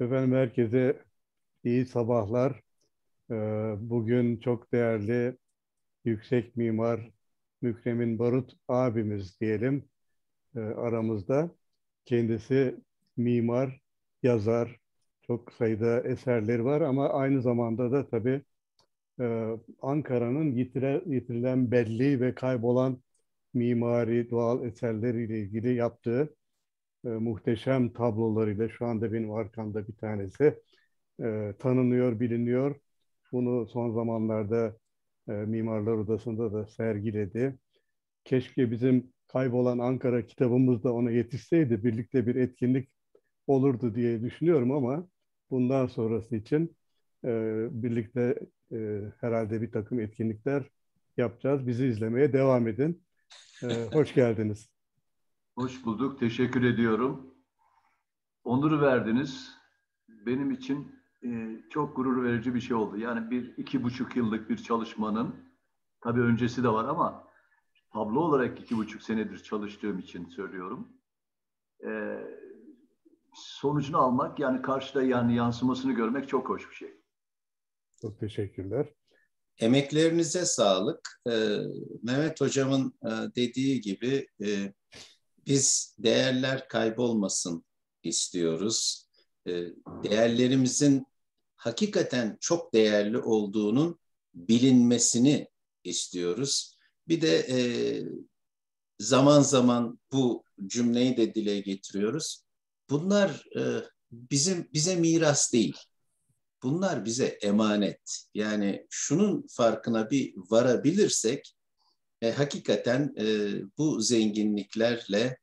Efendim herkese iyi sabahlar. Bugün çok değerli yüksek mimar Mükremin Barut abimiz diyelim aramızda. Kendisi mimar, yazar, çok sayıda eserleri var ama aynı zamanda da tabii Ankara'nın yitirilen belleği ve kaybolan mimari doğal eserleriyle ilgili yaptığı muhteşem tablolarıyla şu anda benim arkamda bir tanesi tanınıyor, biliniyor. Bunu son zamanlarda Mimarlar Odası'nda da sergiledi. Keşke bizim kaybolan Ankara kitabımız da ona yetişseydi, birlikte bir etkinlik olurdu diye düşünüyorum ama bundan sonrası için birlikte herhalde bir takım etkinlikler yapacağız. Bizi izlemeye devam edin. Hoş geldiniz. Hoş bulduk. Teşekkür ediyorum. Onur verdiniz. Benim için çok gurur verici bir şey oldu. Yani 2,5 yıllık bir çalışmanın, tabii öncesi de var ama tablo olarak 2,5 senedir çalıştığım için söylüyorum. E, Sonucunu almak, yani karşıda yani yansımasını görmek çok hoş bir şey. Çok teşekkürler. Emeklerinize sağlık. Mehmet Hocam'ın dediği gibi biz değerler kaybolmasın istiyoruz. Değerlerimizin hakikaten çok değerli olduğunun bilinmesini istiyoruz. Bir de zaman zaman bu cümleyi de dile getiriyoruz. Bunlar bize miras değil. Bunlar bize emanet. Yani şunun farkına bir varabilirsek hakikaten bu zenginliklerle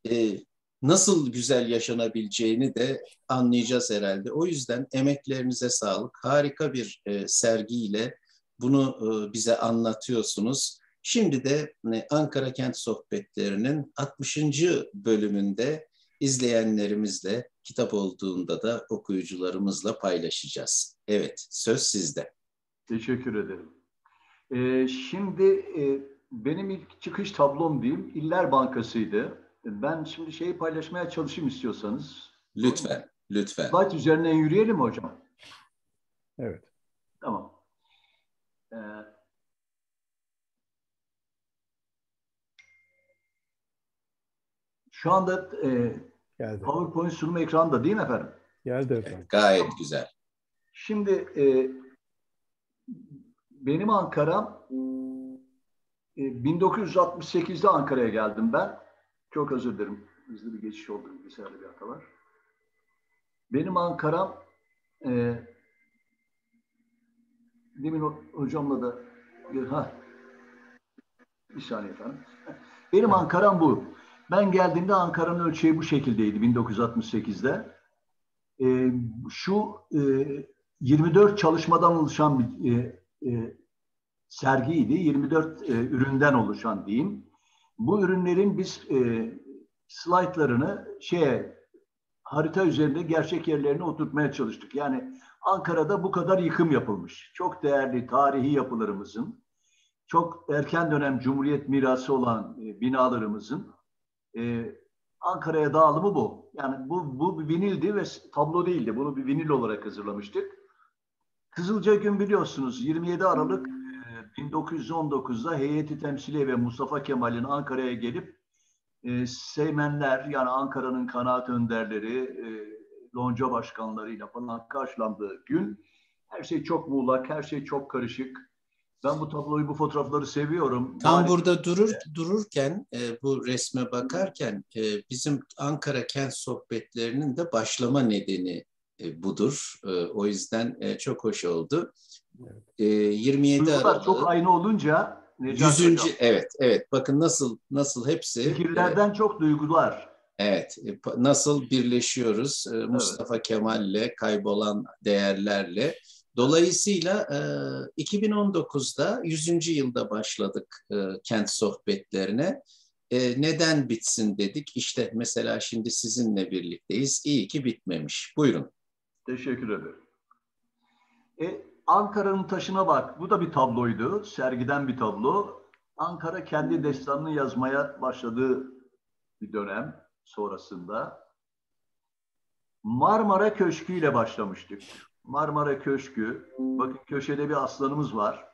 nasıl güzel yaşanabileceğini de anlayacağız herhalde. O yüzden emeklerinize sağlık. Harika bir sergiyle bunu bize anlatıyorsunuz. Şimdi de Ankara Kent Sohbetleri'nin 60. bölümünde izleyenlerimizle, kitap olduğunda da okuyucularımızla paylaşacağız. Evet, söz sizde. Teşekkür ederim. Şimdi benim ilk çıkış tablom diyeyim, İller Bankası'ydı. Ben şimdi şeyi paylaşmaya çalışayım istiyorsanız. Lütfen, lütfen. Slide üzerinden yürüyelim mi hocam? Evet. Tamam. Şu anda Geldi. PowerPoint sunumu ekranda değil mi efendim? Geldi efendim. Gayet güzel. Şimdi benim Ankara'm 1968'de Ankara'ya geldim ben. Çok özür dilerim. Hızlı bir geçiş oldu. Bilgisayarda bir hata var. Benim Ankara'm demin hocamla da bir saniye efendim. Benim Ankara'm bu. Ben geldiğimde Ankara'nın ölçeği bu şekildeydi 1968'de. Şu 24 çalışmadan oluşan bir sergiydi. 24 üründen oluşan diyeyim. Bu ürünlerin biz slaytlarını harita üzerinde gerçek yerlerine oturtmaya çalıştık. Yani Ankara'da bu kadar yıkım yapılmış. Çok değerli tarihi yapılarımızın, çok erken dönem Cumhuriyet mirası olan binalarımızın Ankara'ya dağılımı bu. Yani bu bir vinildi ve tablo değildi. Bunu bir vinil olarak hazırlamıştık. Kızılcagün biliyorsunuz 27 Aralık 1919'da Heyeti Temsiliye ve Mustafa Kemal'in Ankara'ya gelip Seymenler, yani Ankara'nın kanaat önderleri, lonca başkanlarıyla falan karşılandığı gün. Her şey çok muğlak, her şey çok karışık. Ben bu tabloyu, bu fotoğrafları seviyorum. Tam burada dururken, bu resme bakarken bizim Ankara Kent Sohbetlerinin de başlama nedeni budur. O yüzden çok hoş oldu. 27 Duygular Aralık çok aynı olunca Necati 100. Hocam. Evet, bakın nasıl hepsi Fikirlerden çok duygular. evet, nasıl birleşiyoruz Mustafa Evet. Kemal'le, kaybolan değerlerle. Dolayısıyla 2019'da 100. yılda başladık kent sohbetlerine. Neden bitsin dedik. İşte mesela şimdi sizinle birlikteyiz. İyi ki bitmemiş. Buyurun. Teşekkür ederim. Ankara'nın taşına bak. Bu da bir tabloydu. Sergiden bir tablo. Ankara kendi destanını yazmaya başladığı bir dönem sonrasında. Marmara Köşkü ile başlamıştık. Marmara Köşkü, bakın köşede bir aslanımız var.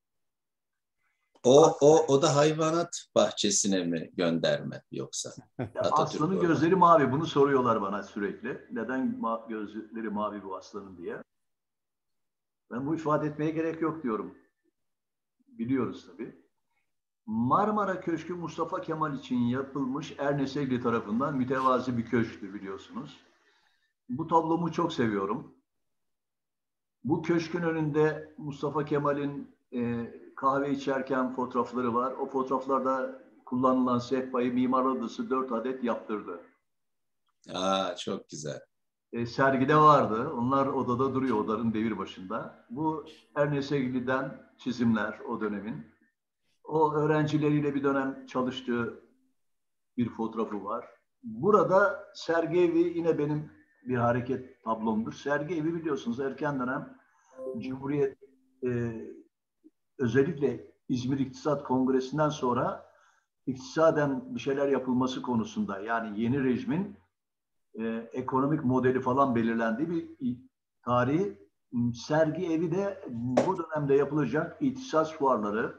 O da hayvanat bahçesine mi gönderme yoksa? Atatürk Aslanın Ormanı. gözleri mavi. Bunu soruyorlar bana sürekli. Neden gözleri mavi bu aslanın diye. Ben bu ifade etmeye gerek yok diyorum. Biliyoruz tabii. Marmara Köşkü Mustafa Kemal için yapılmış Ernest Egli tarafından mütevazi bir köşktür biliyorsunuz. Bu tablomu çok seviyorum. Bu köşkün önünde Mustafa Kemal'in kahve içerken fotoğrafları var. O fotoğraflarda kullanılan sehpayı Mimar Odası 4 adet yaptırdı. Çok güzel. Sergide vardı. Onlar odada duruyor, odanın devir başında. Bu Ernest Egli'den çizimler o dönemin. O öğrencileriyle bir dönem çalıştığı bir fotoğrafı var. Burada sergi evi yine benim bir hareket tablomdur. Sergi evi biliyorsunuz erken dönem Cumhuriyet özellikle İzmir İktisat Kongresi'nden sonra iktisaden bir şeyler yapılması konusunda yani yeni rejimin ekonomik modeli falan belirlendiği bir tarihi sergi evi de bu dönemde yapılacak ihtisas fuarları,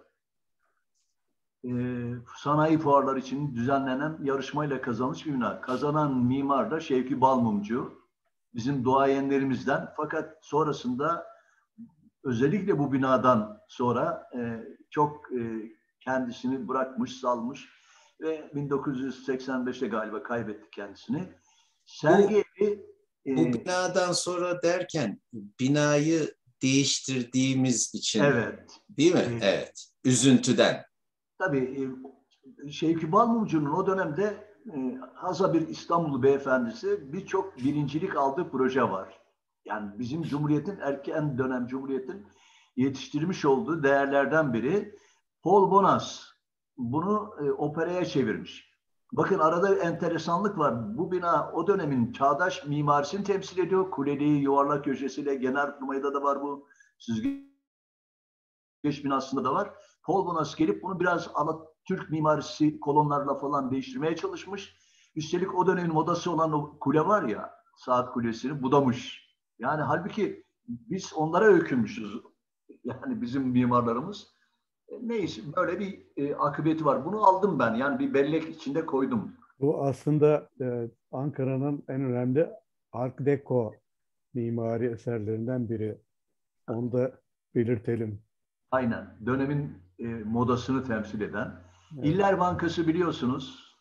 sanayi fuarları için düzenlenen yarışmayla kazanmış bir bina. Kazanan mimar da Şevki Balmumcu. Bizim duayenlerimizden. Fakat sonrasında özellikle bu binadan sonra çok kendisini bırakmış, salmış ve 1985'te galiba kaybetti kendisini. Sergi evi bu binadan sonra derken binayı değiştirdiğimiz için evet. Değil mi? Evet. Üzüntüden. Tabii Şevki Balmumcu'nun o dönemde haza bir İstanbul beyefendisi birçok birincilik aldığı proje var. Yani bizim Cumhuriyet'in erken dönem Cumhuriyet'in yetiştirmiş olduğu değerlerden biri Paul Bonas. Bunu operaya çevirmiş. Bakın arada enteresanlık var. Bu bina o dönemin çağdaş mimarisini temsil ediyor. Kuleliği, yuvarlak köşesiyle Genelkurmay'da da var bu. Süzgeç binasında da var. Paul Bonas gelip bunu biraz Türk mimarisi kolonlarla falan değiştirmeye çalışmış. Üstelik o dönemin modası olan o kule var ya, saat kulesini budamış. Yani halbuki biz onlara öykünmüşüz. Yani bizim mimarlarımız. Neyse böyle bir akıbeti var. Bunu aldım ben. Yani bir bellek içinde koydum. Bu aslında Ankara'nın en önemli Art Deco mimari eserlerinden biri. Onu da belirtelim. Aynen. Dönemin modasını temsil eden. Evet. İller Bankası biliyorsunuz.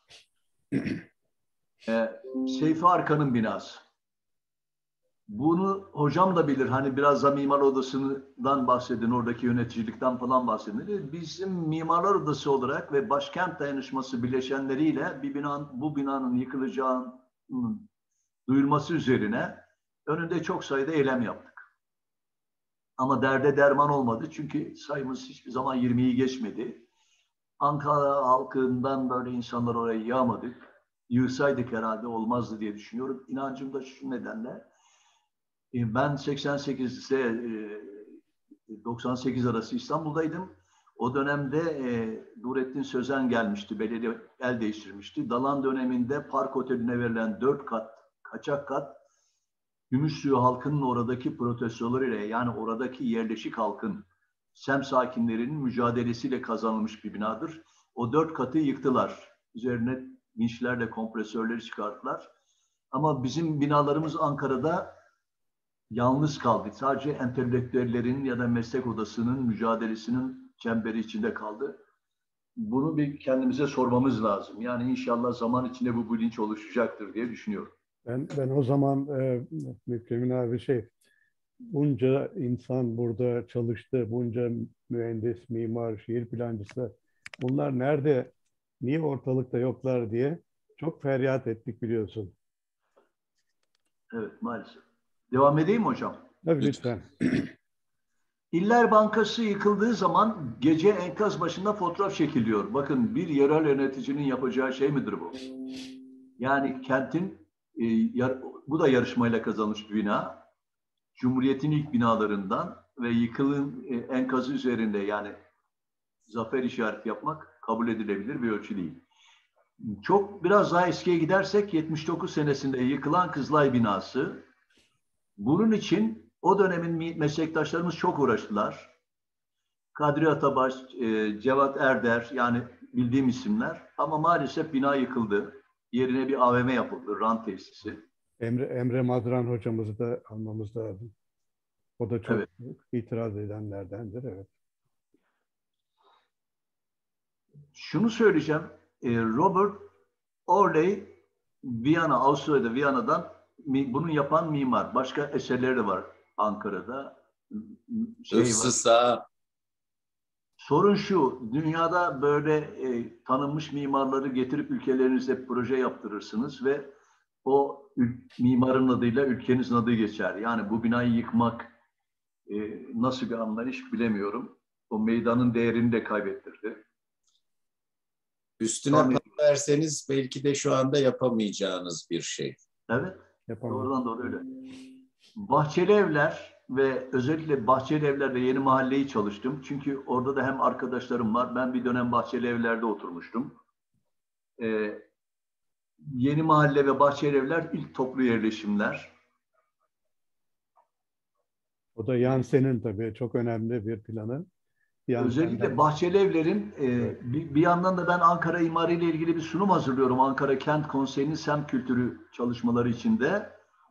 Seyfi Arkan'ın binası. Bunu hocam da bilir. Hani biraz da Mimar Odası'ndan bahsedin, oradaki yöneticilikten falan bahsedin. Bizim Mimarlar Odası olarak ve Başkent Dayanışması bileşenleriyle bu binanın yıkılacağının duyulması üzerine önünde çok sayıda eylem yaptık. Ama derde derman olmadı. Çünkü sayımız hiçbir zaman 20'yi geçmedi. Ankara halkından böyle insanlar oraya yağmadık. Yığsaydık herhalde olmazdı diye düşünüyorum. İnancım da şu nedenle. Ben 88'de 98 arası İstanbul'daydım. O dönemde Nurettin Sözen gelmişti, belediye el değiştirmişti. Dalan döneminde Park Oteli'ne verilen 4 kat, kaçak kat, Gümüşsuyu halkının oradaki protestolarıyla yani oradaki yerleşik halkın, semt sakinlerinin mücadelesiyle kazanılmış bir binadır. O 4 katı yıktılar. Üzerine vinçlerle kompresörleri çıkarttılar. Ama bizim binalarımız Ankara'da yalnız kaldı. Sadece entelektüellerin ya da meslek odasının mücadelesinin çemberi içinde kaldı. Bunu bir kendimize sormamız lazım. Yani inşallah zaman içinde bu bilinç oluşacaktır diye düşünüyorum. Ben o zaman Mükremin abi bunca insan burada çalıştı, bunca mühendis, mimar, şehir plancısı. Bunlar nerede, niye ortalıkta yoklar diye çok feryat ettik biliyorsun. Evet maalesef. Devam edeyim mi hocam? Tabii lütfen. İller Bankası yıkıldığı zaman gece enkaz başında fotoğraf çekiliyor. Bakın bir yerel yöneticinin yapacağı şey midir bu? Yani kentin, bu da yarışmayla kazanmış bir bina. Cumhuriyet'in ilk binalarından ve yıkılın enkazı üzerinde yani zafer işareti yapmak kabul edilebilir bir ölçü değil. Biraz daha eskiye gidersek 79 senesinde yıkılan Kızılay binası. Bunun için o dönemin meslektaşlarımız çok uğraştılar. Kadri Atabaş, Cevat Erder, yani bildiğim isimler. Ama maalesef bina yıkıldı. Yerine bir AVM yapıldı, rant tesisi. Emre Madran hocamızı da almamız lazım. O da çok Evet. itiraz edenlerdendir. Evet. Şunu söyleyeceğim. Robert Orley, Viyana, Avusturya'da, Viyana'dan bunu yapan mimar. Başka eserleri de var Ankara'da. Hıfzı Var. sağ. Sorun şu, dünyada böyle tanınmış mimarları getirip ülkelerinizde proje yaptırırsınız ve o mimarın adıyla ülkenizin adı geçer. Yani bu binayı yıkmak nasıl bir anlayış bilemiyorum. O meydanın değerini de kaybettirdi. Üstüne para verseniz belki de şu anda yapamayacağınız bir şey. Evet, Yapamam. doğrudan doğru öyle. Bahçeli Evler ve özellikle Bahçeli Evler'de Yeni Mahalleyi çalıştım. Çünkü orada da hem arkadaşlarım var. Ben bir dönem Bahçeli Evler'de oturmuştum. Yeni Mahalle ve Bahçeli Evler ilk toplu yerleşimler. O da Yansen'in tabii çok önemli bir planı. Özellikle Bahçeli Evler'in evet. bir yandan da ben Ankara İmarı ile ilgili bir sunum hazırlıyorum. Ankara Kent Konseyi'nin semt kültürü çalışmaları içinde.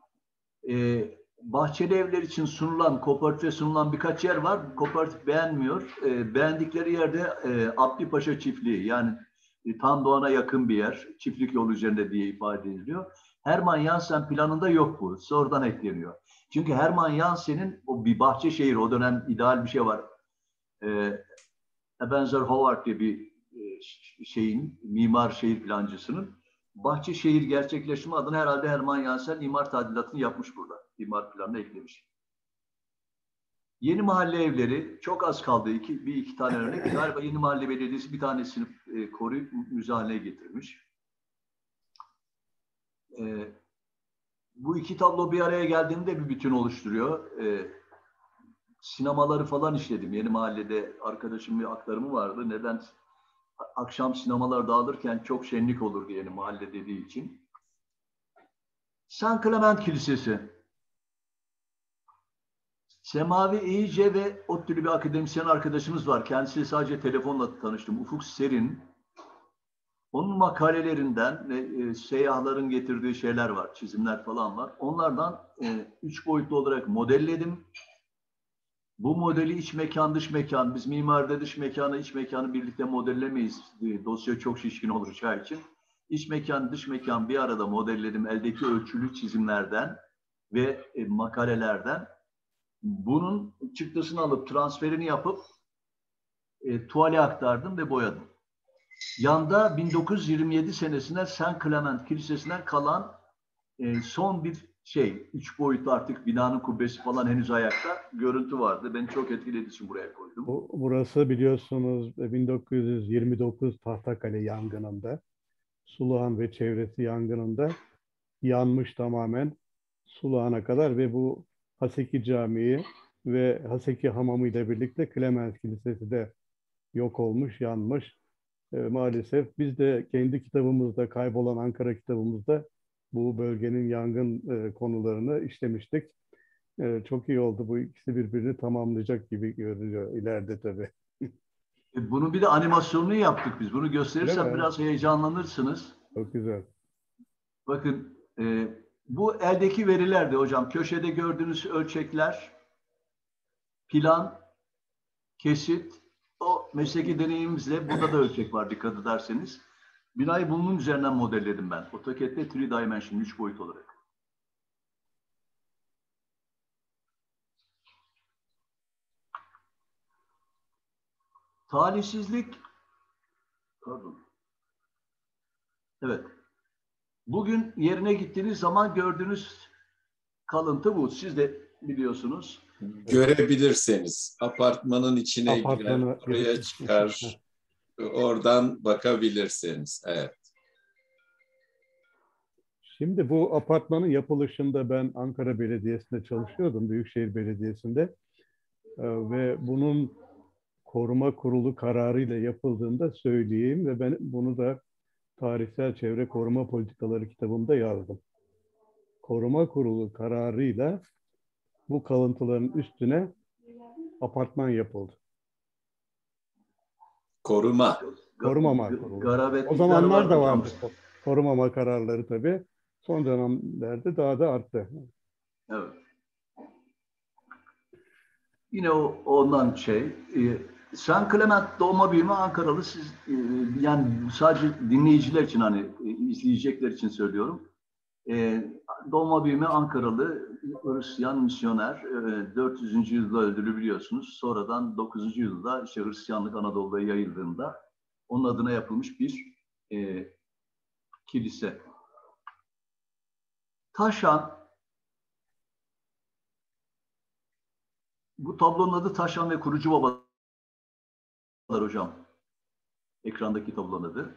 Bahçeli Evler için kooperatife sunulan birkaç yer var. Kooperatif beğenmiyor. Beğendikleri yerde Abdi Paşa Çiftliği, yani Tan Doğan'a yakın bir yer. Çiftlik yolu üzerinde diye ifade ediliyor. Hermann Jansen planında yok bu. Sonradan ekleniyor. Çünkü Hermann Jansen'in o bir bahçe şehir, o dönem ideal bir şey var. Ebenezer Howard diye bir mimar şehir plancısının Bahçeşehir gerçekleşme adına herhalde Hermann Jansen imar tadilatını yapmış burada. İmar planına eklemiş. Yeni mahalle evleri çok az kaldı. Bir iki tane örnek. Galiba Yeni Mahalle Belediyesi bir tanesini koruyup müze haline getirmiş. Bu iki tablo bir araya geldiğinde bir bütün oluşturuyor. Sinemaları falan işledim. Yeni Mahalle'de arkadaşımın bir aktarımı vardı. Neden? Akşam sinemalar dağılırken çok şenlik olur diye Yeni Mahalle dediği için. San Clement Kilisesi. Semavi İyice ve ODTÜ'lü bir akademisyen arkadaşımız var. Kendisiyle sadece telefonla tanıştım. Ufuk Serin. Onun makalelerinden ve seyyahların getirdiği şeyler var, çizimler falan var. Onlardan 3 boyutlu olarak modelledim. Bu modeli iç mekan, dış mekan, biz mimaride dış mekanı, iç mekanı birlikte modellemeyiz. Dosya çok şişkin olacağı için. İç mekan, dış mekan bir arada modelledim eldeki ölçülü çizimlerden ve makalelerden. Bunun çıktısını alıp transferini yapıp tuvale aktardım ve boyadım. Yanda 1927 senesinde Saint Clement Kilisesi'nden kalan son bir 3 boyutlu artık binanın kubbesi falan henüz ayakta görüntü vardı. Beni çok etkilediği için buraya koydum. Burası biliyorsunuz 1929 Tahtakale yangınında, Suluhan ve çevresi yangınında yanmış tamamen Suluhan'a kadar ve bu Haseki Camii ve Haseki Hamamı ile birlikte Clemens Kilisesi de yok olmuş, yanmış. Maalesef biz de kendi kitabımızda, Kaybolan Ankara kitabımızda bu bölgenin yangın konularını işlemiştik. Çok iyi oldu. Bu ikisi birbirini tamamlayacak gibi görünüyor ileride tabii. Bunu bir de animasyonunu yaptık biz. Bunu Öyle gösterirsem mi? biraz heyecanlanırsınız. Çok güzel. Bakın bu eldeki verilerdi hocam. Köşede gördüğünüz ölçekler, plan, kesit, o mesleki deneyimimizle burada da ölçek var dikkat ederseniz. Binayı bunun üzerinden modelledim ben. AutoCAD'de 3 dimension, 3 boyut olarak. Talihsizlik, pardon. Evet. Bugün yerine gittiğiniz zaman gördüğünüz kalıntı bu. Siz de biliyorsunuz. Görebilirseniz apartmanın içine girer, Apartmana oraya girip çıkar, oradan bakabilirsiniz. Evet. Şimdi bu apartmanın yapılışında ben Ankara Belediyesi'nde çalışıyordum, Büyükşehir Belediyesi'nde. Ve bunun koruma kurulu kararıyla yapıldığında söyleyeyim ve ben bunu da Tarihsel Çevre Koruma Politikaları kitabımda yazdım. Koruma Kurulu kararıyla bu kalıntıların üstüne apartman yapıldı. Koruma. Korumama kurulu. O Garabetlikler zamanlar var da hocam. vardı korumama kararları tabii. Son dönemlerde daha da arttı. Evet. Yine ondan Sen Clement doğma büyüme Ankaralı. Siz yani sadece dinleyiciler için hani izleyecekler için söylüyorum. Doğma büyüme Ankaralı Hristiyan misyoner 400. yüzyılda öldürülüyorsunuz. Sonradan 9. yüzyılda işte Hristiyanlık Anadolu'da yayıldığında onun adına yapılmış bir kilise. Taşan, bu tablonun adı Taşan ve Kurucu Babalar hocam. Ekrandaki tablonun adı.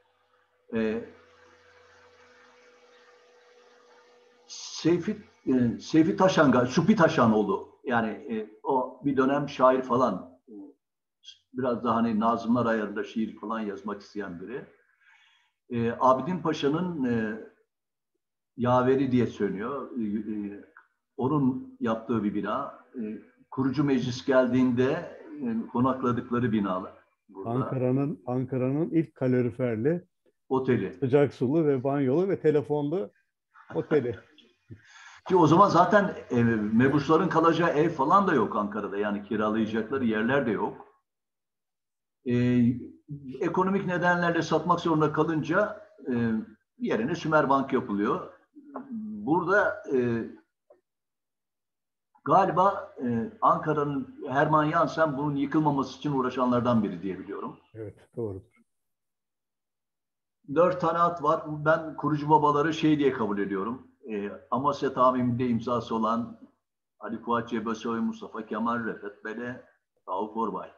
Seyfi Taşan, Supi Taşanoğlu. Yani o bir dönem şair falan. Biraz daha hani nazımlar ayarında şiir falan yazmak isteyen biri. Abidin Paşa'nın yaveri diye söylüyor. Onun yaptığı bir bina. Kurucu meclis geldiğinde konakladıkları binalar. Ankara'nın ilk kaloriferli, oteli. sıcak sulu ve banyolu ve telefonlu oteli. Ki o zaman zaten mebusların kalacağı ev falan da yok Ankara'da. Yani kiralayacakları yerler de yok. Ekonomik nedenlerle satmak zorunda kalınca yerine Sümerbank yapılıyor. Burada galiba Ankara'nın Hermann Jansen bunun yıkılmaması için uğraşanlardan biri diye biliyorum. Evet, doğrudur. 4 tane at var. Ben kurucu babaları diye kabul ediyorum. Amasya Tamim'de imzası olan Ali Fuat Cebesoy, Mustafa Kemal, Refet Bele, Rauf Orbay.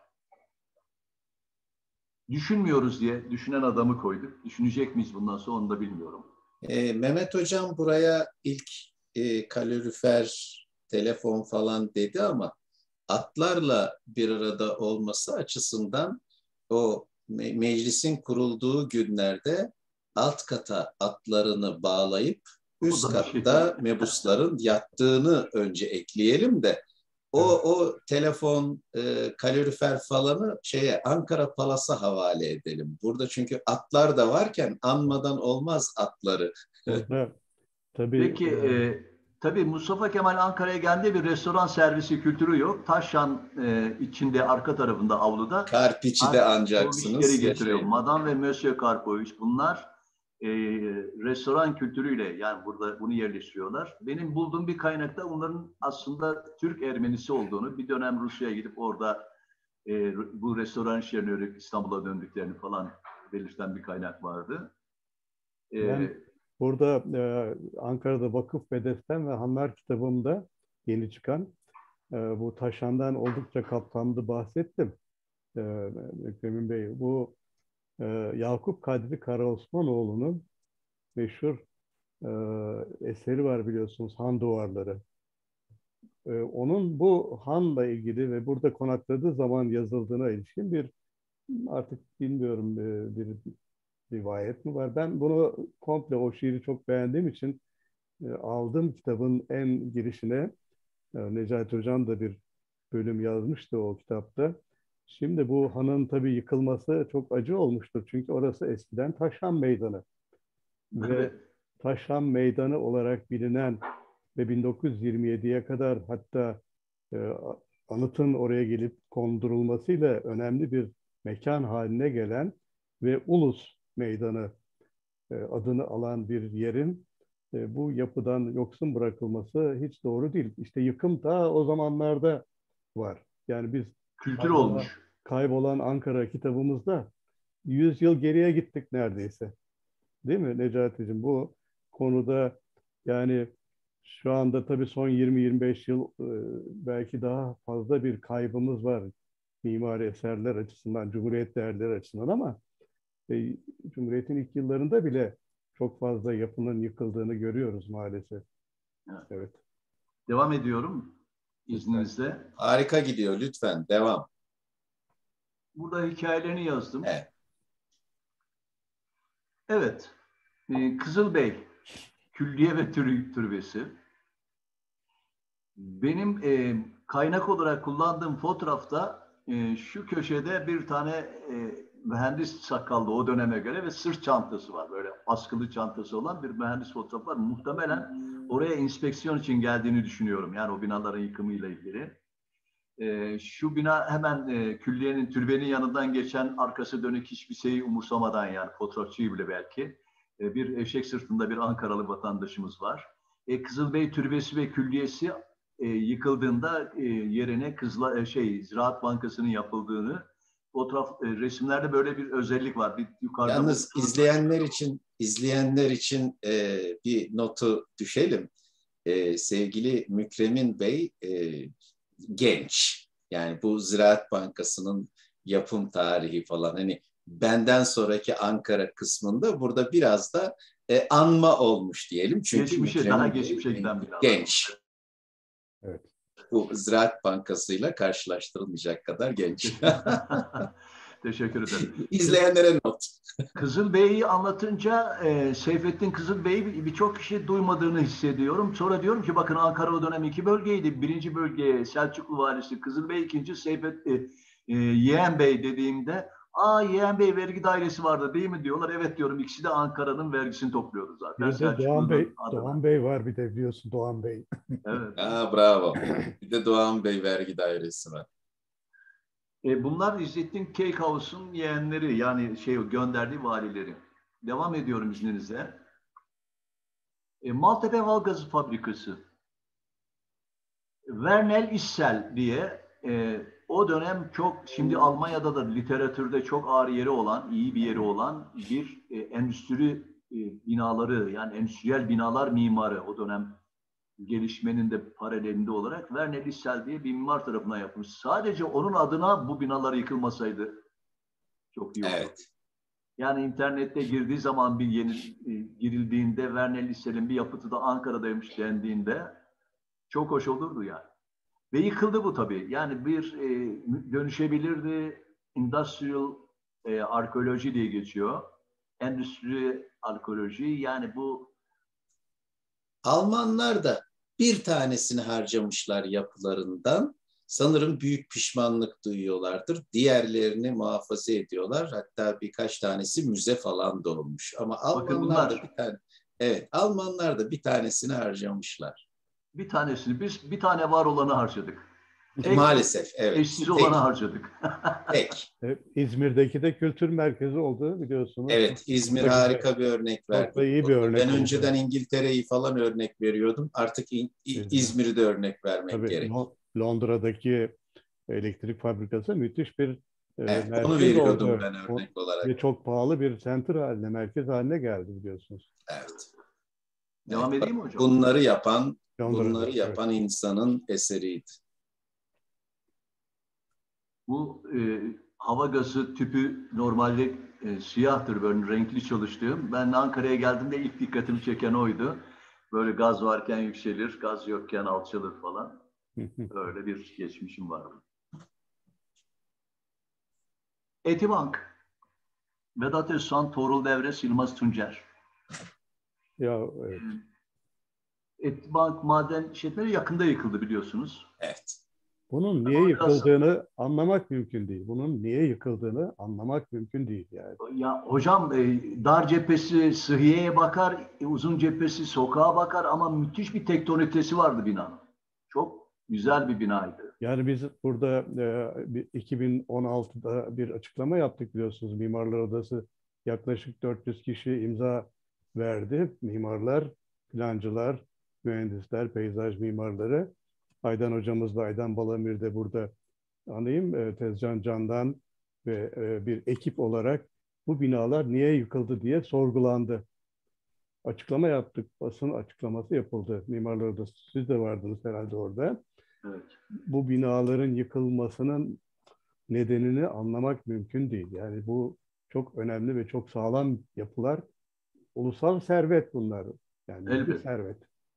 Düşünmüyoruz diye düşünen adamı koyduk. Düşünecek miyiz bundan sonra onu da bilmiyorum. Mehmet Hocam buraya ilk kalorifer, telefon falan dedi ama atlarla bir arada olması açısından o meclisin kurulduğu günlerde alt kata atlarını bağlayıp üst katta mebusların yattığını önce ekleyelim de o telefon, kalorifer falanı Ankara Palas'a havale edelim. Burada çünkü atlar da varken anmadan olmaz atları. Orada tabii Peki tabii Mustafa Kemal Ankara'ya geldiğinde bir restoran servisi kültürü yok. Taşan içinde arka tarafında avluda Karpiçi de ancaksınız. getiriyor. Madame ve Monsieur Karpoviç bunlar restoran kültürüyle yani burada bunu yerleştiriyorlar. Benim bulduğum bir kaynakta onların aslında Türk Ermenisi olduğunu, bir dönem Rusya'ya gidip orada bu restoran işlerini öğrenip İstanbul'a döndüklerini falan belirten bir kaynak vardı. Ben burada Ankara'da Vakıf Bedesten ve Hanlar kitabımda yeni çıkan bu Taşan'dan oldukça kapsamlı bahsettim. Ekrem Bey, bu Yakup Kadri Karaosmanoğlu'nun meşhur eseri var biliyorsunuz, Han Duvarları. Onun bu hanla ilgili ve burada konakladığı zaman yazıldığına ilişkin bir, artık bilmiyorum, bir rivayet mi var? Ben bunu komple, o şiiri çok beğendiğim için aldım kitabın en girişine. Necati Hocam da bir bölüm yazmıştı o kitapta. Şimdi bu hanın tabii yıkılması çok acı olmuştur. Çünkü orası eskiden Taşhan Meydanı. Ve Taşhan Meydanı olarak bilinen ve 1927'ye kadar hatta anıtın oraya gelip kondurulmasıyla önemli bir mekan haline gelen ve Ulus Meydanı adını alan bir yerin bu yapıdan yoksun bırakılması hiç doğru değil. İşte yıkım da o zamanlarda var. Yani biz kültür olmuş. Kaybolan Ankara kitabımızda 100 yıl geriye gittik neredeyse. Değil mi Necati'cim? Bu konuda yani şu anda tabii son 20-25 yıl belki daha fazla bir kaybımız var mimari eserler açısından, Cumhuriyet değerleri açısından, ama Cumhuriyet'in ilk yıllarında bile çok fazla yapının yıkıldığını görüyoruz maalesef. Evet. Devam ediyorum izninizle. Harika gidiyor, lütfen devam. Burada hikayelerini yazdım. Evet. Evet. Kızılbey Külliye ve Türbesi. Benim kaynak olarak kullandığım fotoğrafta şu köşede bir tane mühendis sakallı o döneme göre ve sırt çantası var. Böyle askılı çantası olan bir mühendis fotoğrafı var. Muhtemelen oraya inspeksiyon için geldiğini düşünüyorum. Yani o binaların yıkımıyla ilgili. Şu bina hemen külliyenin, türbenin yanından geçen, arkası dönük hiçbir şeyi umursamadan, yani fotoğrafçıyı bile belki, bir eşek sırtında bir Ankaralı vatandaşımız var. Kızılbey Türbesi ve Külliyesi yıkıldığında yerine Ziraat Bankası'nın yapıldığını, resimlerde böyle bir özellik var. Bir yukarıda Yalnız izleyenler için bir notu düşelim. Sevgili Mükremin Bey genç. Yani bu Ziraat Bankası'nın yapım tarihi falan, hani benden sonraki Ankara kısmında burada biraz da anma olmuş diyelim. Çünkü geçmişe, daha geçmişe giden bir genç. Evet. Bu Ziraat Bankası'yla karşılaştırılmayacak kadar genç. Teşekkür ederim. İzleyenlere not. Kızılbey'i anlatınca Seyfettin Kızılbey'i birçok kişi duymadığını hissediyorum. Sonra diyorum ki bakın, Ankara o dönem iki bölgeydi. Birinci bölge Selçuklu valisi Kızılbey, ikinci Yeğen Bey dediğimde, Yeğen Bey vergi dairesi vardı değil mi diyorlar. Evet diyorum, ikisi de Ankara'nın vergisini topluyordu zaten. Bir de Doğan Bey var, bir de biliyorsun Doğan Bey. Evet. Bravo. Bir de Doğan Bey vergi dairesi var. Bunlar İzzettin Keykhouse'un yeğenleri, yani gönderdiği valileri. Devam ediyorum izninizle. Maltepe Halgazı Fabrikası. Vernel Issel diye o dönem çok, şimdi Almanya'da da literatürde çok ağır yeri olan, iyi bir yeri olan bir endüstri binaları, yani endüstriyel binalar mimarı, o dönem gelişmenin de paralelinde olarak Vernel Issel diye bir mimar tarafından yapılmış. Sadece onun adına bu binalar yıkılmasaydı çok iyi olurdu. Evet. Yani internette girdiği zaman, bir yeni girildiğinde Vernel Issel'in bir yapıtı da Ankara'daymış dendiğinde çok hoş olurdu yani. Ve yıkıldı bu tabii. Yani bir dönüşebilirdi. Industrial arkeoloji diye geçiyor. Endüstri arkeoloji, yani bu. Almanlar da bir tanesini harcamışlar yapılarından. Sanırım büyük pişmanlık duyuyorlardır. Diğerlerini muhafaza ediyorlar. Hatta birkaç tanesi müze falan da olmuş. Ama Almanlar da Almanlar da bir tanesini harcamışlar. Bir tanesini, biz bir tane var olanı harcadık. Maalesef, evet. Eşsiz olanı harcadık. İzmir'deki de kültür merkezi oldu biliyorsunuz. Evet, İzmir harika bir örnek verdi. Çok da iyi bir örnek Ben oldu. önceden İngiltere'yi falan örnek veriyordum. Artık İzmir'i de örnek vermek gerek. Londra'daki elektrik fabrikası müthiş bir merkez onu veriyordum oldu. ben örnek olarak. Ve çok pahalı bir center haline, merkez haline geldi biliyorsunuz. Evet. Devam edeyim mi hocam? Bunları yapan insanın eseriydi. Bu hava gazı tüpü normalde siyahtır, böyle renkli çalıştığım. Ben Ankara'ya geldiğimde ilk dikkatimi çeken oydu. Böyle gaz varken yükselir, gaz yokken alçalır falan. Öyle bir geçmişim var. Etibank. Vedat Özsan, Tuğrul Devres, Yılmaz Tuncer. Ya evet. Etibank maden işletmeleri yakında yıkıldı biliyorsunuz. Evet. Bunun niye yıkıldığını anlamak mümkün değil. Bunun niye yıkıldığını anlamak mümkün değil yani. Ya hocam, dar cephesi Sıhhiye'ye bakar, uzun cephesi sokağa bakar ama müthiş bir tektonitesi vardı binanın. Çok güzel bir binaydı. Yani biz burada 2016'da bir açıklama yaptık biliyorsunuz. Mimarlar Odası yaklaşık 400 kişi imza verdi. Mimarlar, plancılar, mühendisler, peyzaj mimarları. Aydan hocamız da, Aydan Balamir de burada anayım. Tezcan Can'dan ve bir ekip olarak bu binalar niye yıkıldı diye sorgulandı. Açıklama yaptık. Basın açıklaması yapıldı. Mimarlar Odası. Siz de vardınız herhalde orada. Evet. Bu binaların yıkılmasının nedenini anlamak mümkün değil. Yani bu çok önemli ve çok sağlam yapılar. Ulusal servet bunlar. Yani bir servet.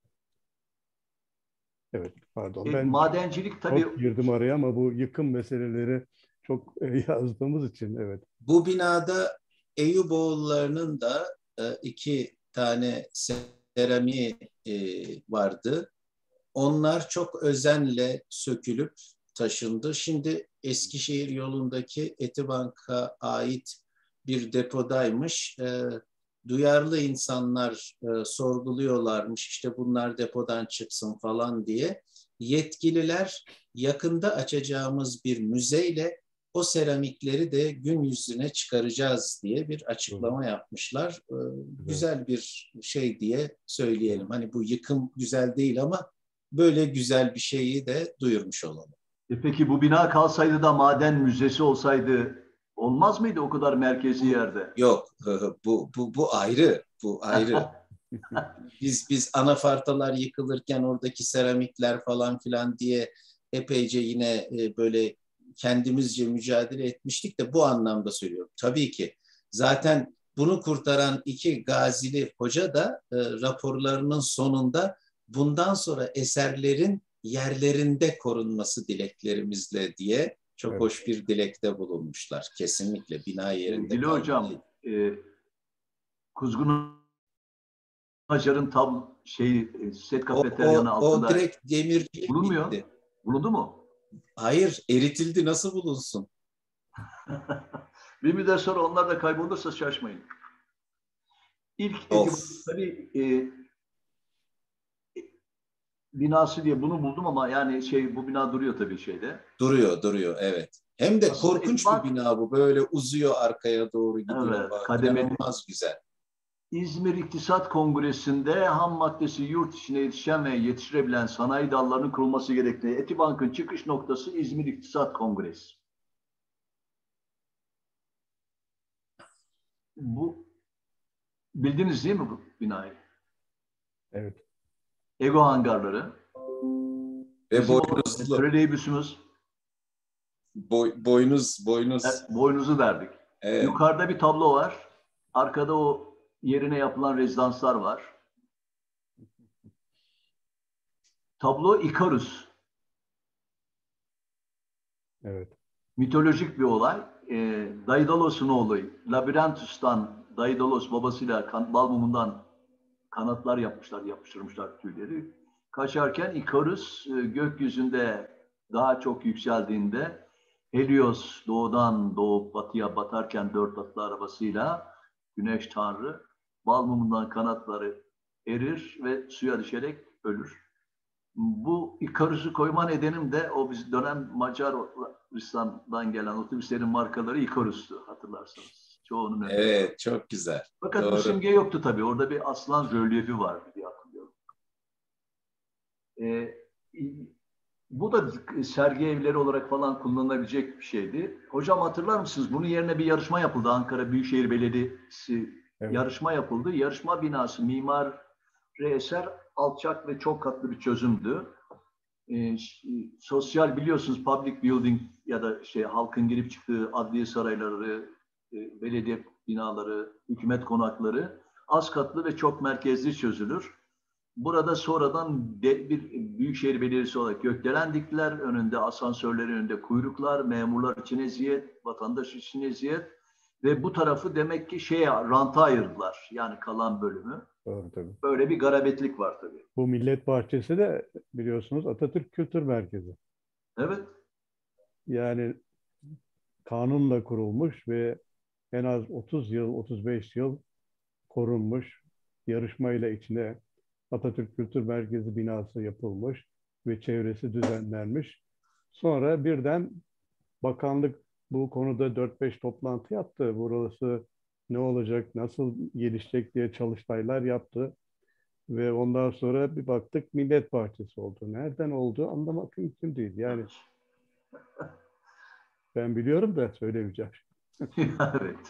Evet, pardon. Ben madencilik tabii çok girdim araya ama bu yıkım meseleleri çok yazdığımız için evet. Bu binada Eyüboğullarının da 2 tane seramiği vardı. Onlar çok özenle sökülüp taşındı. Şimdi Eskişehir yolundaki Etibank'a ait bir depodaymış. Duyarlı insanlar sorguluyorlarmış, işte bunlar depodan çıksın falan diye. Yetkililer yakında açacağımız bir müzeyle o seramikleri de gün yüzüne çıkaracağız diye bir açıklama yapmışlar. Güzel bir şey diye söyleyelim. Hani bu yıkım güzel değil ama böyle güzel bir şeyi de duyurmuş olalım. Peki bu bina kalsaydı da maden müzesi olsaydı olmaz mıydı o kadar merkezi yerde? Yok, bu ayrı, bu ayrı. Biz anafartalar yıkılırken oradaki seramikler falan filan diye epeyce yine böyle kendimizce mücadele etmiştik de bu anlamda söylüyorum. Tabii ki zaten bunu kurtaran 2 Gazili hoca da raporlarının sonunda bundan sonra eserlerin yerlerinde korunması dileklerimizle diye çok hoş bir dilekte bulunmuşlar. Kesinlikle bina yerinde Sevgili hocam, kalmalıydı. Kuzgun Acar'ın set O, kafeteryanı o, o altında direkt demircilik bulunmuyor. gitti. Bulundu mu? Hayır, eritildi. Nasıl bulunsun? Bir müddet sonra onlar da kaybolursa şaşmayın. İlk Of, etibar tabii binası diye bunu buldum ama yani bu bina duruyor tabii şeyde. duruyor, evet. Hem de Asıl korkunç bir etibar, bina bu. Böyle uzuyor, arkaya doğru gidiyor evet, falan. kademeli. İnanılmaz güzel. İzmir İktisat Kongresi'nde ham maddesi yurt içine yetişen ve yetiştirebilen sanayi dallarının kurulması gerektiği Etibank'ın çıkış noktası İzmir İktisat Kongresi. Bu bildiniz değil mi bu binayı? Evet. Ego hangarları. Ve Bizim o boynuzlu. troleybüsümüz Boynuz. boynuzu verdik. Evet. Yukarıda bir tablo var. Arkada o yerine yapılan rezidanslar var. Tablo Ikarus. Evet. Mitolojik bir olay. Daidalos'un oğlu Labirentus'tan Daidalos babasıyla bal mumundan kanatlar yapıştırmışlar tüyleri. Kaçarken Ikarus gökyüzünde daha çok yükseldiğinde Helios doğudan doğup batıya batarken 4 atlı arabasıyla Güneş Tanrı bal mumundan kanatları erir ve suya düşerek ölür. Bu Ikarus'u koyma nedenim de o biz dönem Macaristan'dan gelen otobüslerin markaları Ikarus'tu hatırlarsanız. Çoğunun önünde. Evet, çok güzel. Fakat bu Doğru. simge yoktu tabii. Orada bir aslan rölyefi vardı diye hatırlıyorum. Ee, Bu da sergi evleri olarak falan kullanılabilecek bir şeydi. Hocam hatırlar mısınız? Bunun yerine bir yarışma yapıldı. Ankara Büyükşehir Belediyesi Evet. yarışma yapıldı. Yarışma binası mimari eser alçak ve çok katlı bir çözümdü. Sosyal biliyorsunuz public building ya da halkın girip çıktığı adliye sarayları, belediye binaları, hükümet konakları az katlı ve çok merkezli çözülür. Burada sonradan bir Büyükşehir Belediyesi olarak gökdelen diktiler. Önünde asansörlerin önünde kuyruklar, memurlar için eziyet, vatandaş için eziyet ve bu tarafı demek ki ranta ayırdılar. Yani kalan bölümü. Doğru tabii. Böyle bir garabetlik var tabii. Bu Millet Bahçesi de biliyorsunuz Atatürk Kültür Merkezi. Evet. Yani kanunla kurulmuş ve en az 30 yıl, 35 yıl korunmuş. Yarışmayla içine Atatürk Kültür Merkezi binası yapılmış ve çevresi düzenlenmiş. Sonra birden bakanlık bu konuda 4-5 toplantı yaptı. Burası ne olacak, nasıl gelişecek diye çalıştaylar yaptı. Ve ondan sonra bir baktık Millet Bahçesi oldu. Nereden oldu anlamak mümkün değil. Yani ben biliyorum da söylemeyeceğim. Evet.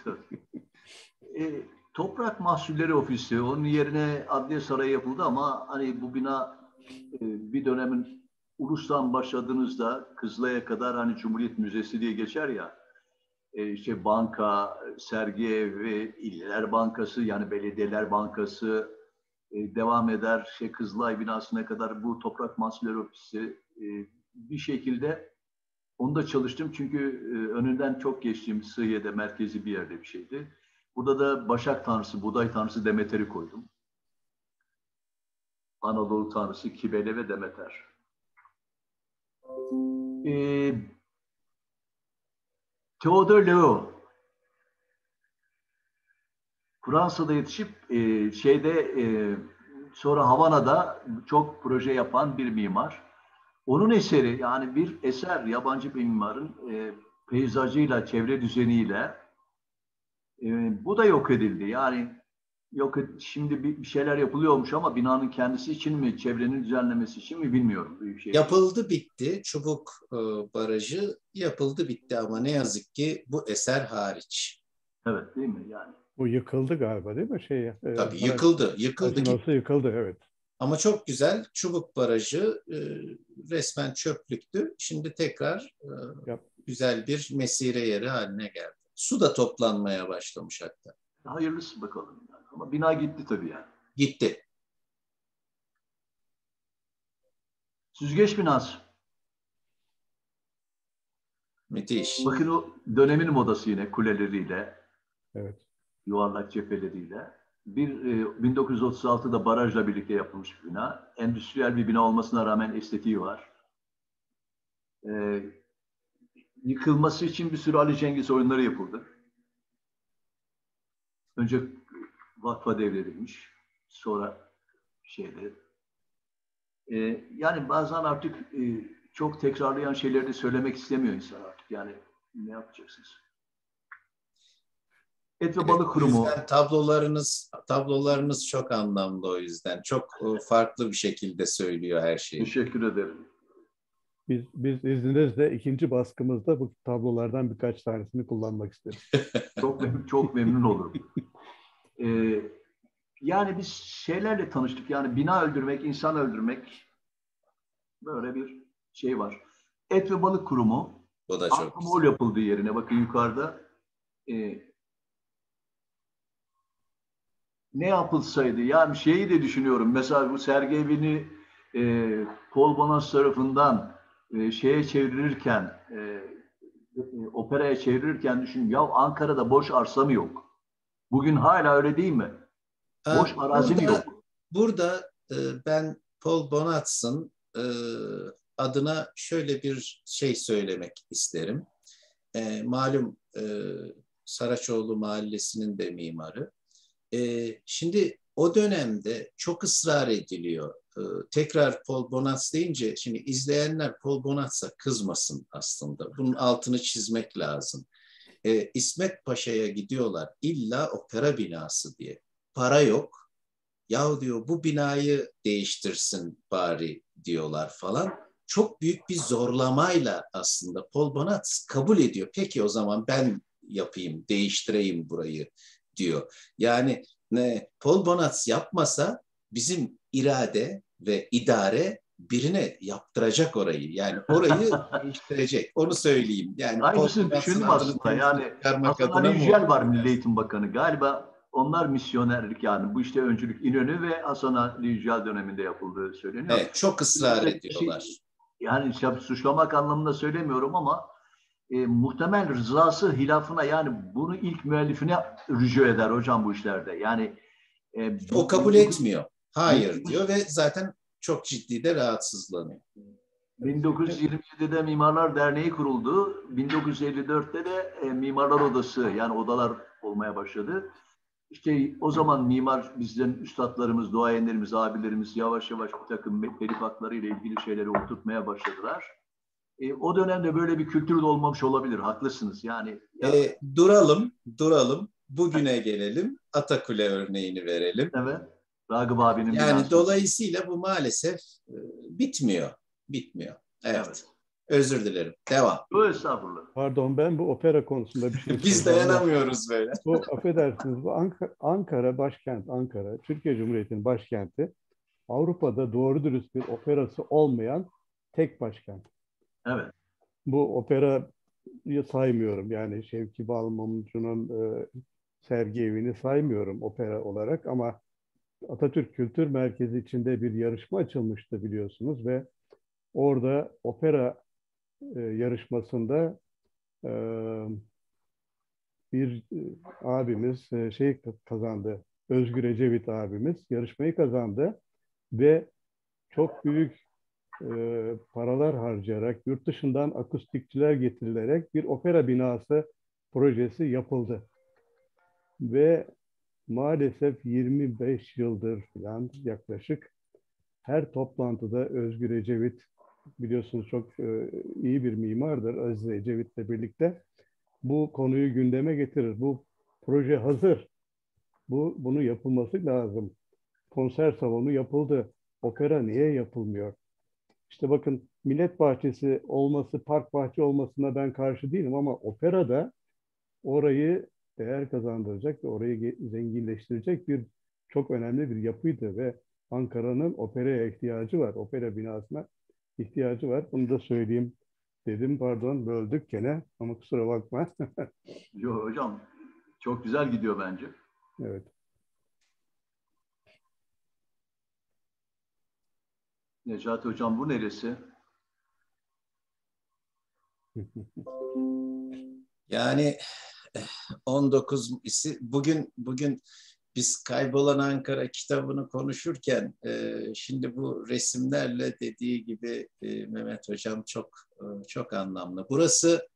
Toprak Mahsulleri Ofisi, onun yerine Adliye Sarayı yapıldı ama hani bu bina bir dönemin Ulus'tan başladığınızda Kızılay'a kadar hani Cumhuriyet Müzesi diye geçer ya, banka, sergi evi, İller Bankası yani Belediyeler Bankası devam eder. Kızılay binasına kadar bu Toprak Mahsulleri Ofisi bir şekilde onda çalıştım çünkü önünden çok geçtiğim Sıhhiye'de merkezi bir yerde bir şeydi. Burada da Başak Tanrısı, Buğday Tanrısı Demeter'i koydum. Anadolu Tanrısı Kibele ve Demeter. Theodor Leo Fransa'da yetişip sonra Havana'da çok proje yapan bir mimar. Onun eseri, yani bir eser, yabancı bir mimarın peyzajıyla, çevre düzeniyle bu da yok edildi. Yani şimdi bir şeyler yapılıyormuş ama binanın kendisi için mi, çevrenin düzenlemesi için mi bilmiyorum. Büyükşehir. Yapıldı bitti. Çubuk Barajı yapıldı bitti ama ne yazık ki bu eser hariç. Evet, değil mi yani? Bu yıkıldı galiba, değil mi? Tabii yıkıldı Barajın gitti. Yıkıldı, evet. Ama çok güzel. Çubuk Barajı resmen çöplüktü. Şimdi tekrar güzel bir mesire yeri haline geldi. Su da toplanmaya başlamış hatta. Hayırlısı bakalım. Yani. Ama bina gitti tabii yani. Gitti. Süzgeç binası. Müthiş. Bakın o dönemin modası yine kuleleriyle, Evet. yuvarlak cepheleriyle. 1936'da barajla birlikte yapılmış bir bina. Endüstriyel bir bina olmasına rağmen estetiği var. Yıkılması için bir sürü Ali Cengiz oyunları yapıldı. Önce vakfa devredilmiş, sonra yani bazen artık çok tekrarlayan şeyleri de söylemek istemiyor insan artık. Yani ne yapacaksınız? Et ve Balık O Kurumu. yüzden tablolarınız çok anlamlı o yüzden. Çok farklı bir şekilde söylüyor her şeyi. Teşekkür ederim. Biz izninizle ikinci baskımızda bu tablolardan birkaç tanesini kullanmak isteriz. Çok memnun olurum. Yani biz şeylerle tanıştık. Yani bina öldürmek, insan öldürmek, böyle bir şey var. Et ve Balık Kurumu. O da çok Ankamol güzel. yapıldığı yerine bakın yukarıda. Ne yapılsaydı? Yani şeyi de düşünüyorum. Mesela bu sergi evini Paul Bonas tarafından şeye çevirirken, operaya çevirirken düşün. Ya Ankara'da boş arsa mı yok? Bugün hala öyle değil mi? Boş arazi mi yok? Burada ben Paul Bonatz'ın adına şöyle bir şey söylemek isterim. Malum Saraçoğlu Mahallesi'nin de mimarı. Şimdi o dönemde çok ısrar ediliyor. Tekrar Paul Bonatz deyince şimdi izleyenler Paul Bonatz'a kızmasın aslında. Bunun altını çizmek lazım. İsmet Paşa'ya gidiyorlar illa opera binası diye. Para yok. Yahu diyor bu binayı değiştirsin bari diyorlar falan. Çok büyük bir zorlamayla aslında Paul Bonatz kabul ediyor. Peki o zaman ben yapayım, değiştireyim burayı diyor. Yani Paul Bonatz yapmasa bizim irade ve idare birine yaptıracak orayı. Yani orayı değiştirecek. Onu söyleyeyim. Yani Paul Aynısını Bonatz'ın düşündüm adını aslında. temsil Yani çıkarmak Hasan Ali adına mı? Yücel var Milli Eğitim Bakanı. Galiba onlar misyonerlik yani. Bu işte öncülük İnönü ve Hasan Ali Yücel döneminde yapıldığı söyleniyor. Evet, çok ısrar ediyorlar. Yani suçlamak anlamında söylemiyorum ama muhtemel rızası hilafına yani bunu ilk müellifine rücu eder hocam bu işlerde. Yani o kabul etmiyor. Hayır diyor ve zaten çok ciddi de rahatsızlanıyor. 1927'de Mimarlar Derneği kuruldu. 1954'te de Mimarlar Odası yani odalar olmaya başladı. İşte o zaman mimar bizden üstadlarımız, duayenlerimiz, abilerimiz yavaş yavaş bir takım telif hakları ile ilgili şeyleri oturtmaya başladılar. O dönemde böyle bir kültür de olmamış olabilir. Haklısınız. Yani Duralım. Bugüne gelelim. Atakule örneğini verelim. evet. Ragıp abinin Yani binası. dolayısıyla bu maalesef bitmiyor. Evet. Özür dilerim. Devam. Estağfurullah. Pardon, ben bu opera konusunda bir şey Biz dayanamıyoruz böyle. Bu affedersiniz, bu Ankara başkent, Ankara, Türkiye Cumhuriyeti'nin başkenti. Avrupa'da doğru dürüst bir operası olmayan tek başkent. Evet. Bu operayı saymıyorum. Yani Şevki Balmumcu'nun sergi evini saymıyorum opera olarak ama Atatürk Kültür Merkezi içinde bir yarışma açılmıştı biliyorsunuz ve orada opera yarışmasında bir abimiz şey kazandı. Özgür Ecevit abimiz yarışmayı kazandı ve çok büyük paralar harcayarak, yurt dışından akustikçiler getirilerek bir opera binası projesi yapıldı. Ve maalesef 25 yıldır falan yaklaşık her toplantıda Özgür Ecevit, biliyorsunuz çok iyi bir mimardır, Aziz Ecevit'le birlikte bu konuyu gündeme getirir. Bu proje hazır. Bunun yapılması lazım. Konser salonu yapıldı. Opera niye yapılmıyor? İşte bakın, Millet Bahçesi olması, park bahçe olmasına ben karşı değilim ama operada orayı değer kazandıracak ve orayı zenginleştirecek bir çok önemli bir yapıydı ve Ankara'nın operaya ihtiyacı var. Opera binasına ihtiyacı var. Bunu da söyleyeyim dedim. Pardon, böldük gene ama kusura bakma. Yok hocam, çok güzel gidiyor bence. Evet. Necati hocam, bu neresi? Yani 19 bugün biz Kaybolan Ankara kitabını konuşurken şimdi bu resimlerle dediği gibi Mehmet Hocam çok anlamlı. Burası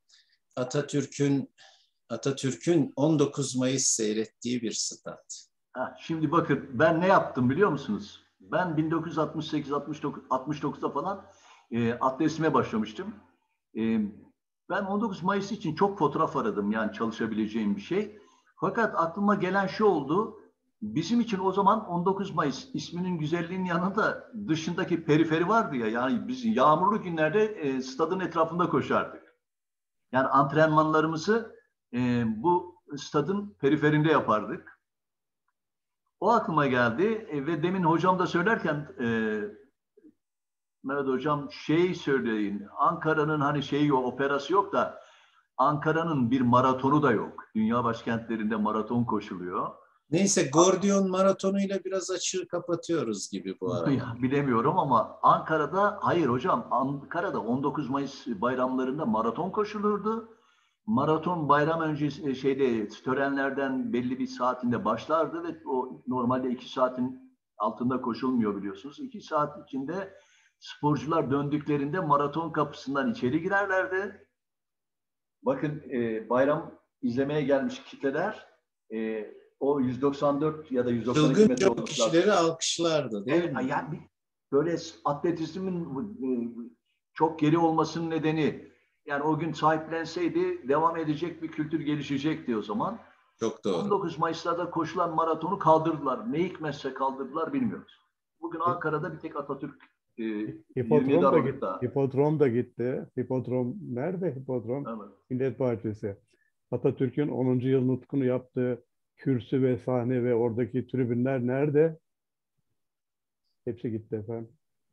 Atatürk'ün 19 Mayıs seyrettiği bir stat. Şimdi bakın, ben ne yaptım biliyor musunuz? Ben 1968-69'da falan atletizme başlamıştım. Ben 19 Mayıs için çok fotoğraf aradım, yani çalışabileceğim bir şey. Fakat aklıma gelen şu oldu. Bizim için o zaman 19 Mayıs isminin güzelliğinin yanında dışındaki periferi vardı ya. Yani biz yağmurlu günlerde stadın etrafında koşardık. Yani antrenmanlarımızı bu stadın periferinde yapardık. O aklıma geldi ve demin hocam da söylerken Mehmet hocam söyleyin. Ankara'nın hani operası yok da Ankara'nın bir maratonu da yok. Dünya başkentlerinde maraton koşuluyor. Neyse, Gordiyon maratonuyla biraz açığı kapatıyoruz gibi bu arada. Bilemiyorum ama Ankara'da, hayır hocam, Ankara'da 19 Mayıs bayramlarında maraton koşulurdu. Maraton bayram öncesi törenlerden belli bir saatinde başlardı ve o normalde 2 saatin altında koşulmuyor biliyorsunuz. 2 saat içinde sporcular döndüklerinde maraton kapısından içeri girerlerdi. Bakın bayram izlemeye gelmiş kitleler o 194 ya da 192 metre Çılgınca o kişileri alkışlardı değil mi? Yani böyle atletizmin çok geri olmasının nedeni, yani o gün sahiplenseydi devam edecek bir kültür gelişecekti o zaman. Çok doğru. 19 Mayıs'larda koşulan maratonu kaldırdılar. Ne hikmetse kaldırdılar, bilmiyoruz. Bugün Ankara'da bir tek Atatürk 27 Aralık'ta. Hipodrom da gitti. Hipodrom nerede? Hipodrom. Evet. Millet Bahçesi. Atatürk'ün 10. yıl nutkunu yaptığı kürsü ve sahne ve oradaki tribünler nerede? Hepsi gitti efendim.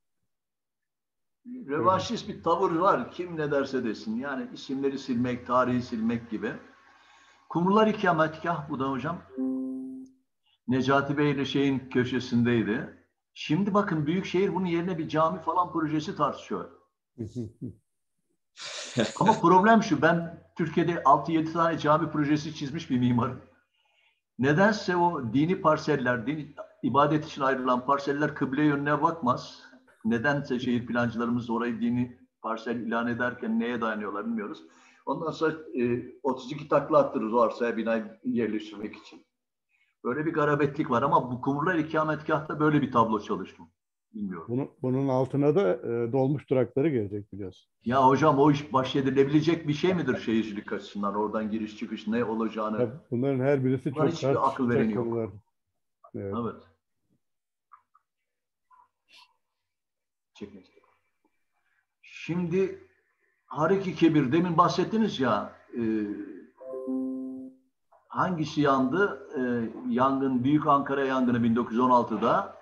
Revanşist bir tavır var. Kim ne derse desin. Yani isimleri silmek, tarihi silmek gibi. Kumrular ikametgah bu da hocam. Necati Bey ile köşesindeydi. Şimdi bakın Büyükşehir bunun yerine bir cami falan projesi tartışıyor. Ama problem şu, ben Türkiye'de 6-7 tane cami projesi çizmiş bir mimarım. Nedense o dini parseller, ibadet için ayrılan parseller kıble yönüne bakmaz. Nedense şehir plancılarımız orayı dini parsel ilan ederken neye dayanıyorlar bilmiyoruz. Ondan sonra 32 takla attırırız o arsaya binayı yerleştirmek için. Böyle bir garabetlik var ama bu Kumrular ikametgahta böyle bir tablo çalıştım. Bilmiyorum. Bunun altına da dolmuş durakları gelecek biliyorsun. Ya hocam, o iş baş edilebilecek bir şey midir şehircilik açısından? Oradan giriş çıkış ne olacağını. Ya bunların her birisi çok hiçbir akıl vereni yok. konular. Evet. Evet. Şimdi Harik-i Kebir, demin bahsettiniz ya, hangisi yandı? Yangın, Büyük Ankara yangını 1916'da.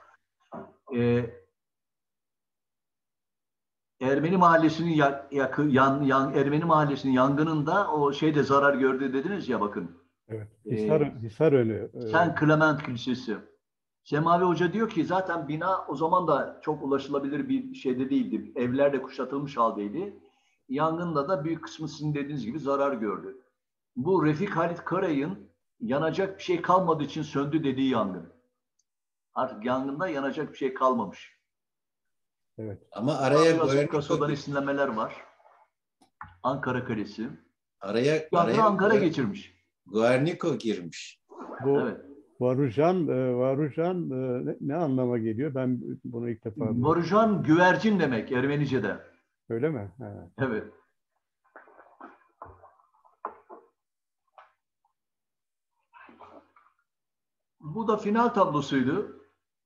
Ermeni Mahallesi'nin Ermeni Mahallesi'nin yangınında o zarar gördü dediniz ya, bakın. Evet. Hisarönü. Saint Clement Kilisesi. Semavi Hoca diyor ki zaten bina o zaman da çok ulaşılabilir bir şeyde değildi. Evler de kuşatılmış haldeydi. Yangında da büyük kısmı sizin dediğiniz gibi zarar gördü. Bu Refik Halit Karay'ın yanacak bir şey kalmadığı için söndü dediği yangın. Artık yangında yanacak bir şey kalmamış. Evet. Ama araya Biraz Picasso'dan Guernica, esinlemeler var. Ankara Kalesi. araya Yangını Ankara geçirmiş. Guernica girmiş. Bu Evet. Varujan ne anlama geliyor? Ben bunu ilk defa duydum. Varujan güvercin demek Ermenice'de. Öyle mi? Ha. Evet. Bu da final tablosuydu.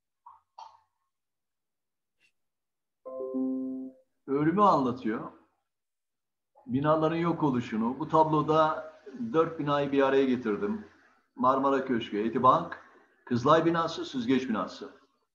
Ölümü anlatıyor. Binaların yok oluşunu. Bu tabloda 4 binayı bir araya getirdim. Marmara Köşkü, Etibank, Kızılay binası, Süzgeç binası.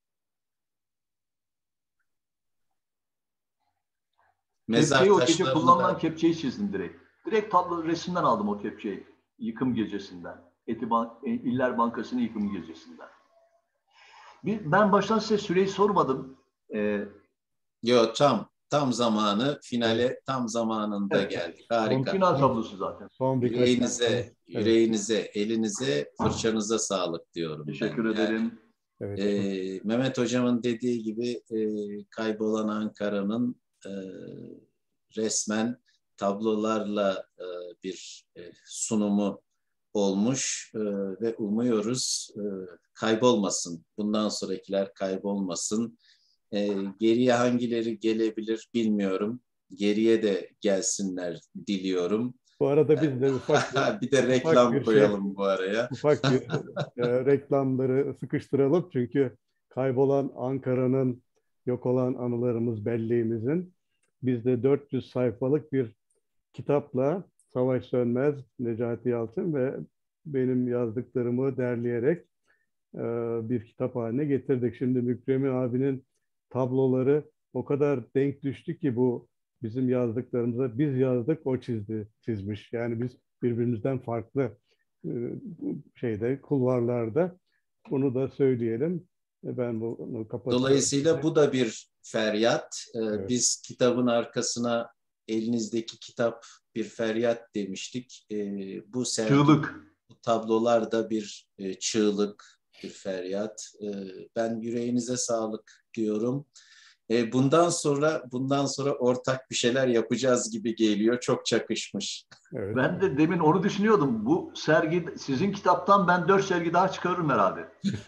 Mezar Kepçeyi, o gece taşlarını kullanılan da kepçeyi çizdim direkt. Direkt tablo resimden aldım o kepçeyi. Yıkım gecesinden. İller Bankası'nın yıkım gecesinden. Ben baştan size süreyi sormadım. yo, tam zamanı, finale Evet. tam zamanında Evet. geldik. Harika. Final tablosu zaten. Son birkaç Yüreğinize, evet. elinize, fırçanıza sağlık diyorum Teşekkür ben. ederim. Evet. Mehmet Hocam'ın dediği gibi kaybolan Ankara'nın resmen tablolarla bir sunumu olmuş ve umuyoruz kaybolmasın. Bundan sonrakiler kaybolmasın. Geriye hangileri gelebilir bilmiyorum. Geriye de gelsinler diliyorum. Bu arada biz de Bir de ufak reklam bir şey koyalım bu araya. ufak bir reklamları sıkıştıralım çünkü kaybolan Ankara'nın, yok olan anılarımız, belleğimizin bizde 400 sayfalık bir kitapla Savaş Sönmez, Necati Yalçın ve benim yazdıklarımı derleyerek e, bir kitap haline getirdik. Şimdi Mükremi abinin tabloları o kadar denk düştü ki bu bizim yazdıklarımıza, biz yazdık, o çizmiş. Yani biz birbirimizden farklı e, kulvarlarda. Bunu da söyleyelim. Ben bunu kapatıyorum. Dolayısıyla bu da bir feryat. Evet. Biz kitabın arkasına elinizdeki kitap bir feryat demiştik. Bu sergi, Çığlık. bu tablolar da bir çığlık, bir feryat. Ben yüreğinize sağlık diyorum. Bundan sonra ortak bir şeyler yapacağız gibi geliyor. Çok çakışmış. Evet. Ben de demin onu düşünüyordum. Bu sergi, sizin kitaptan ben 4 sergi daha çıkarırım herhalde.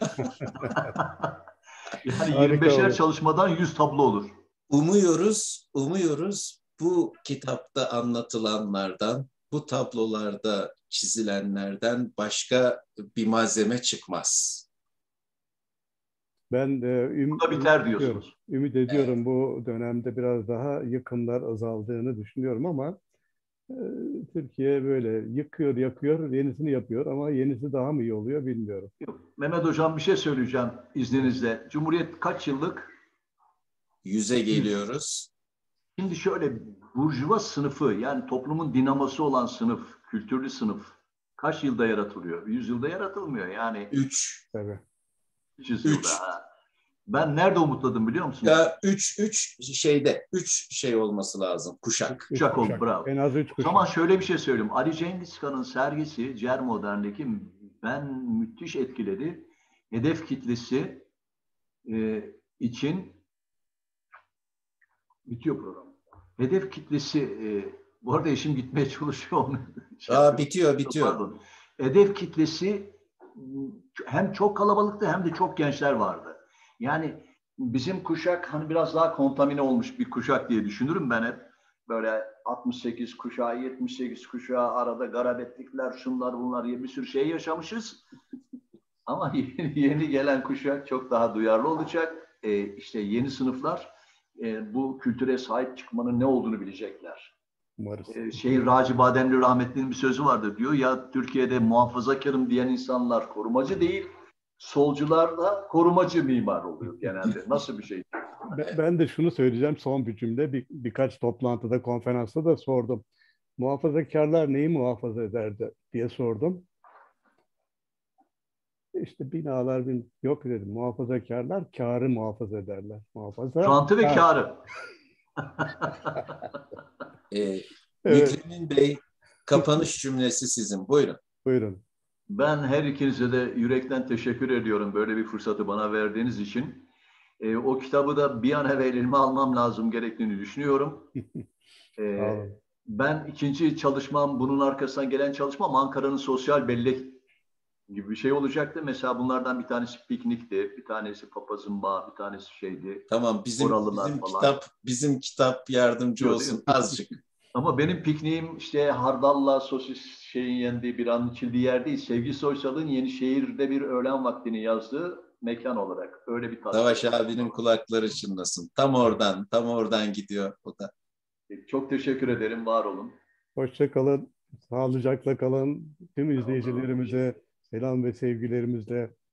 Yani Harika 25'er olur. çalışmadan 100 tablo olur. Umuyoruz bu kitapta anlatılanlardan, bu tablolarda çizilenlerden başka bir malzeme çıkmaz. Ben de Bu da biter diyorsunuz. ümit ediyorum bu dönemde biraz daha yıkımlar azaldığını düşünüyorum ama e, Türkiye böyle yıkıyor, yakıyor, yenisini yapıyor ama yenisi daha mı iyi oluyor bilmiyorum. Yok. Mehmet Hocam bir şey söyleyeceğim izninizle. Cumhuriyet kaç yıllık? 100'e 100. geliyoruz. Şimdi şöyle burjuva sınıfı yani toplumun dinamosu olan sınıf, kültürlü sınıf kaç yılda yaratılıyor? 100 yılda yaratılmıyor yani 3. 300 yılda. 3. Ben nerede umutladım biliyor musunuz? Ya 3 şey olması lazım. Kuşak. Üç Kuşak oldu, kuşak. bravo. En az 3 O zaman kuşak. şöyle bir şey söyleyeyim. Ali Cengiz Khan'ın sergisi Cer Modern'deki ben müthiş etkiledi. Hedef kitlesi için bitiyor program. Hedef kitlesi bu arada eşim gitmeye çalışıyor. Bitiyor. Pardon. Hedef kitlesi hem çok kalabalıktı hem de çok gençler vardı. Yani bizim kuşak hani biraz daha kontamine olmuş bir kuşak diye düşünürüm ben hep. Böyle 68 kuşağı, 78 kuşağı arada garabetlikler, şunlar bunlar diye bir sürü şey yaşamışız. Ama yeni gelen kuşak çok daha duyarlı olacak. İşte yeni sınıflar bu kültüre sahip çıkmanın ne olduğunu bilecekler. Umarız. Raci Bademli rahmetlinin bir sözü vardır diyor. Ya Türkiye'de muhafazakarım diyen insanlar korumacı değil, solcular da korumacı mimar oluyor genelde. Nasıl bir şey? Ben de şunu söyleyeceğim son bir cümle. Birkaç toplantıda, konferansta da sordum. Muhafazakarlar neyi muhafaza ederdi diye sordum. İşte yok dedim. Muhafazakarlar kârı muhafaza ederler. Rantı ve Kâr. kârı. Evet. Mükremin Bey, kapanış cümlesi sizin. Buyurun. Buyurun. Ben her ikinize de yürekten teşekkür ediyorum böyle bir fırsatı bana verdiğiniz için. O kitabı da bir an evvel elime almam lazım gerektiğini düşünüyorum. Sağ olun. Ben ikinci çalışmam, bunun arkasından gelen çalışmam Ankara'nın sosyal bellek gibi bir şey olacaktı. Mesela bunlardan bir tanesi piknikti, bir tanesi papazın bağı, bir tanesi şeydi. Tamam, Oralılar falan. bizim kitap yardımcı Diyor, değil olsun mi? azıcık. Ama benim pikniğim işte hardalla sosis şeyin yendiği, bir an içildiği yer değil. Sevgi Soysal'ın Yenişehir'de bir öğlen vaktini yazdığı mekan olarak. Öyle bir tasvir. Savaş abinin kulakları çınlasın. Tam oradan gidiyor o da. Çok teşekkür ederim, var olun. Hoşça kalın. Sağlıcakla kalın. Tüm izleyicilerimize selam ve sevgilerimizle